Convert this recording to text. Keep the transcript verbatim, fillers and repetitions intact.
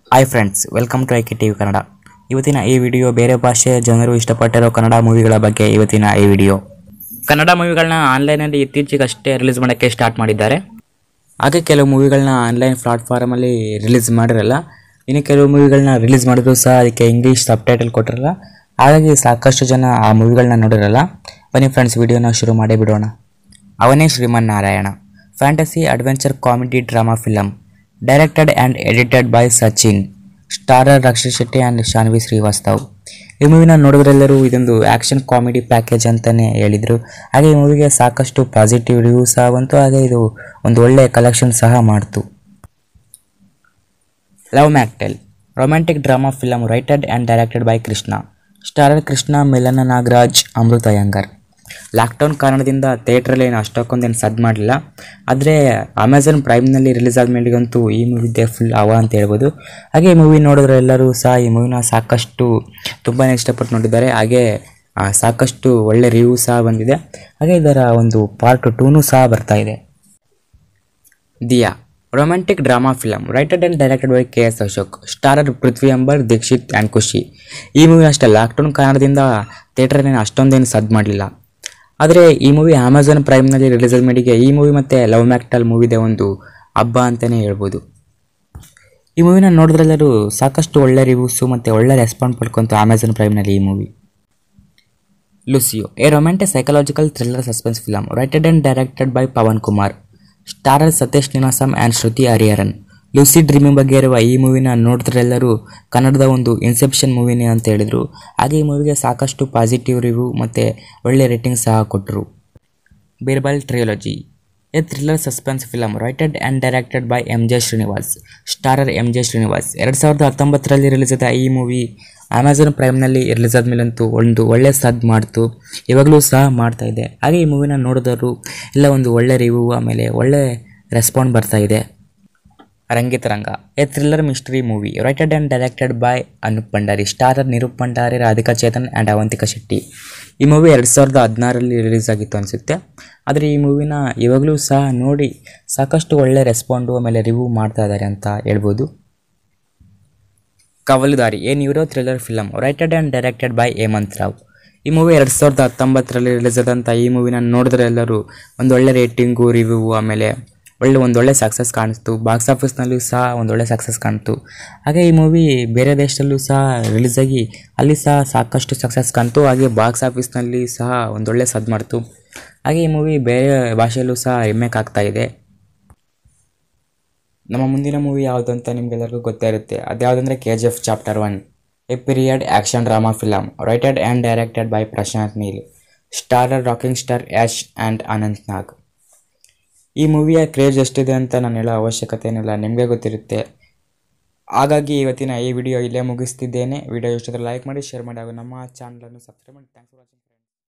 Hi friends, welcome to I K T V Kannada. ಇವತ್ತಿನ ಈ video ಬೇರೆ ಭಾಷೆ ಜನರು ಇಷ್ಟಪಟ್ಟಿರೋ ಕನ್ನಡ ಮೂವಿಗಳ ಬಗ್ಗೆ. ಇವತ್ತಿನ ಈ ವಿಡಿಯೋ ಕನ್ನಡ ಮೂವಿಗಳನ್ನ ಆನ್ಲೈನಲ್ಲಿ ಇತ್ತೀಚೆಗಷ್ಟೇ ರಿಲೀಸ್ ಮಾಡೋಕ್ಕೆ ಸ್ಟಾರ್ಟ್ ಮಾಡಿದ್ದಾರೆ. ಹಾಗೆ ಕೆಲವು ಮೂವಿಗಳನ್ನ ಆನ್ಲೈನ್ ಪ್ಲಾಟ್ಫಾರ್ಮಲ್ಲಿ ರಿಲೀಸ್ ಮಾಡಿರಲ್ಲ, ಇನ್ನು ಕೆಲವು ಮೂವಿಗಳನ್ನ ರಿಲೀಸ್ ಮಾಡಿದ್ರು ಸಹ ಅದಕ್ಕೆ ಇಂಗ್ಲೀಷ್ ಸಬ್ ಟೈಟಲ್ ಕೊಟ್ಟಿರಲ್ಲ. ಹಾಗಾಗಿ ಸಾಕಷ್ಟು ಜನ ಆ ಮೂವಿಗಳನ್ನ ನೋಡಿರಲ್ಲ. ಬನ್ನಿ ಫ್ರೆಂಡ್ಸ್, ವಿಡಿಯೋನ ಶುರು ಮಾಡೇ ಬಿಡೋಣ. Avane Shriman Narayana, fantasy adventure comedy drama film, directed and edited by Sachin, starrer Rakshit Shetty and Shanvi Srivastava. ಈ ಮೂವಿನ ನೋಡಿದ್ರೆಲ್ಲರೂ ಇದೊಂದು ಆ್ಯಕ್ಷನ್ ಕಾಮಿಡಿ ಪ್ಯಾಕೇಜ್ ಅಂತಲೇ ಹೇಳಿದರು. ಹಾಗೆ ಈ ಮೂವಿಗೆ ಸಾಕಷ್ಟು ಪಾಸಿಟಿವ್ ರಿವ್ಯೂ ಸಹ ಬಂತು. ಹಾಗೆ ಇದು ಒಂದು ಒಳ್ಳೆಯ ಕಲೆಕ್ಷನ್ ಸಹ ಮಾಡ್ತು. Love mocktail, romantic drama film, writed and directed by Krishna, starrer Krishna, Milana Nagaraj, Amrutha Iyengar. Lockdown ಕಾರಣದಿಂದ ಥಿಯೇಟ್ರಲ್ಲಿ ಏನು ಅಷ್ಟೊಂದೇನು ಸದ್ದು ಮಾಡಲಿಲ್ಲ. ಆದರೆ ಅಮೆಝಾನ್ ಪ್ರೈಮ್ನಲ್ಲಿ ರಿಲೀಸ್ ಆದಮೇಲೆಗಂತೂ ಈ ಮೂವಿದೆ ಫುಲ್ ಅವ ಅಂತ ಹೇಳ್ಬೋದು. ಹಾಗೆ ಈ ಮೂವಿ ನೋಡಿದ್ರೆ ಎಲ್ಲರೂ ಸಹ ಈ ಮೂವಿನ ಸಾಕಷ್ಟು ತುಂಬಾ ಇಷ್ಟಪಟ್ಟು ನೋಡಿದ್ದಾರೆ. ಹಾಗೆ ಸಾಕಷ್ಟು ಒಳ್ಳೆ ರಿವ್ಯೂ ಸಹ ಬಂದಿದೆ. ಹಾಗೆ ಇದರ ಒಂದು ಪಾರ್ಟ್ ಟೂನು ಸಹ ಬರ್ತಾ ಇದೆ. Dia, romantic drama film, writed and directed by K S Ashok, starrer Prithvi Ambar, Dheekshith and Khushi. ಈ ಮೂವಿ ಅಷ್ಟೇ ಲಾಕ್ಡೌನ್ ಕಾರಣದಿಂದ ಥಿಯೇಟ್ರಲ್ಲಿ ಅಷ್ಟೊಂದೇನು ಸದ್ದು ಮಾಡಲಿಲ್ಲ. ಆದರೆ ಈ ಮೂವಿ ಅಮೆಝಾನ್ ಪ್ರೈಮ್ನಲ್ಲಿ ರಿಲೀಸ್ ಆದ ಮೇಡಿಗೆ ಈ ಮೂವಿ ಮತ್ತು ಲವ್ ಮ್ಯಾಕ್ಟೆಲ್ ಮೂವಿದೆ ಒಂದು ಹಬ್ಬ ಅಂತಲೇ ಹೇಳ್ಬೋದು. ಈ ಮೂವಿನ ನೋಡಿದ್ರೆಲ್ಲರೂ ಸಾಕಷ್ಟು ಒಳ್ಳೆ ರಿವ್ಯೂಸು ಮತ್ತು ಒಳ್ಳೆ ರೆಸ್ಪಾನ್ಸ್ ಪಡ್ಕೊಂತು ಅಮೆಝಾನ್ ಪ್ರೈಮ್ನಲ್ಲಿ ಈ movie. Lucia, a romantic psychological thriller suspense film, writed and directed by Pawan Kumar, starrer Sathish Nivasam and Shruti Hariharan. Lucid dreaming ಬಗ್ಗೆ ಇರುವ ಈ ಮೂವಿನ ನೋಡಿದ್ರೆಲ್ಲರೂ ಕನ್ನಡದ ಒಂದು ಇನ್ಸೆಪ್ಷನ್ ಮೂವಿನೇ ಅಂತ ಹೇಳಿದರು. ಹಾಗೆ ಈ ಮೂವಿಗೆ ಸಾಕಷ್ಟು ಪಾಸಿಟಿವ್ ರಿವ್ಯೂ ಮತ್ತು ಒಳ್ಳೆ ರೇಟಿಂಗ್ ಸಹ ಕೊಟ್ಟರು. Birbal trilogy, a thriller suspense film, writed and directed by M J Srinivas, starrer M J Srinivas. ಎರಡು ಸಾವಿರದ ಹತ್ತೊಂಬತ್ತರಲ್ಲಿ ರಿಲೀಸ್ ಆದ ಈ ಮೂವಿ ಅಮೆಝಾನ್ ಪ್ರೈಮ್ನಲ್ಲಿ ರಿಲೀಸ್ ಆದಮೇಲಂತೂ ಒಂದು ಒಳ್ಳೆ ಸದ್ದು ಮಾಡ್ತು, ಇವಾಗಲೂ ಸಹ ಮಾಡ್ತಾ ಇದೆ. ಹಾಗೆ ಈ ಮೂವಿನ ನೋಡಿದವರು ಎಲ್ಲ ಒಂದು ಒಳ್ಳೆ ರಿವ್ಯೂ ಆಮೇಲೆ ಒಳ್ಳೆ ರೆಸ್ಪಾನ್ಸ್ ಬರ್ತಾ ಇದೆ. Rangitaranga, a thriller mystery movie, writed and directed by Anup Bhandari, starrer Nirup Bhandari, Radhika Chetan and Avantika Shetty. ಈ ಮೂವಿ ಎರಡು ಸಾವಿರದ ಹದಿನಾರರಲ್ಲಿ ರಿಲೀಸ್ ಆಗಿತ್ತು ಅನಿಸುತ್ತೆ. ಆದರೆ ಈ ಮೂವಿನ ಇವಾಗಲೂ ಸಹ ನೋಡಿ ಸಾಕಷ್ಟು ಒಳ್ಳೆ ರೆಸ್ಪಾಂಡು ಆಮೇಲೆ ರಿವ್ಯೂ ಮಾಡ್ತಾ ಇದ್ದಾರೆ ಅಂತ ಹೇಳ್ಬೋದು. Kavaludaari, a neuro thriller film, writed and directed by Hemanth Rao. ಈ ಮೂವಿ ಎರಡು ಸಾವಿರದ ಹತ್ತೊಂಬತ್ತರಲ್ಲಿ ರಿಲೀಸ್ ಆದಂಥ ಈ ಮೂವಿನ ನೋಡಿದ್ರೆ ಎಲ್ಲರೂ ಒಂದೊಳ್ಳೆ ರೇಟಿಂಗು ರಿವ್ಯೂ ಆಮೇಲೆ ಒಳ್ಳೆ ಒಂದೊಳ್ಳೆ ಸಕ್ಸಸ್ ಕಾಣಿಸ್ತು. ಬಾಕ್ಸ್ ಆಫೀಸ್ನಲ್ಲೂ ಸಹ ಒಂದೊಳ್ಳೆ ಸಕ್ಸಸ್ ಕಾಣ್ತು. ಹಾಗೆ ಈ ಮೂವಿ ಬೇರೆ ದೇಶದಲ್ಲೂ ಸಹ ರಿಲೀಸ್ ಆಗಿ ಅಲ್ಲಿ ಸಹ ಸಾಕಷ್ಟು ಸಕ್ಸಸ್ ಕಾಣ್ತು. ಹಾಗೆ ಬಾಕ್ಸ್ ಆಫೀಸ್ನಲ್ಲಿ ಸಹ ಒಂದೊಳ್ಳೆ ಸದ್ದು ಮಾಡ್ತು. ಹಾಗೆ ಈ ಮೂವಿ ಬೇರೆ ಭಾಷೆಯಲ್ಲೂ ಸಹ ರಿಮೇಕ್ ಆಗ್ತಾ ಇದೆ. ನಮ್ಮ ಮುಂದಿನ ಮೂವಿ ಯಾವುದು ಅಂತ ನಿಮಗೆಲ್ಲರಿಗೂ ಗೊತ್ತೇ ಇರುತ್ತೆ. ಅದ್ಯಾವುದಂದರೆ K G F chapter one, a period action drama film, writed and directed by Prashanth Neel, starrer rocking star Yash and Anant Nag. ಈ ಮೂವಿಯ ಕ್ರೇಜ್ ಎಷ್ಟಿದೆ ಅಂತ ನಾನು ಹೇಳೋ ಅವಶ್ಯಕತೆ ಏನಿಲ್ಲ, ನಿಮಗೆ ಗೊತ್ತಿರುತ್ತೆ. ಹಾಗಾಗಿ ಇವತ್ತಿನ ಈ ವಿಡಿಯೋ ಇಲ್ಲೇ ಮುಗಿಸ್ತಿದ್ದೇನೆ. ವಿಡಿಯೋ ಇಷ್ಟಕ್ಕೆ ಲೈಕ್ ಮಾಡಿ, ಶೇರ್ ಮಾಡಿ ಹಾಗೂ ನಮ್ಮ ಚಾನಲನ್ನು ಸಬ್ಸ್ಕ್ರೈಬ್ ಮಾಡಿ. Thanks for watching.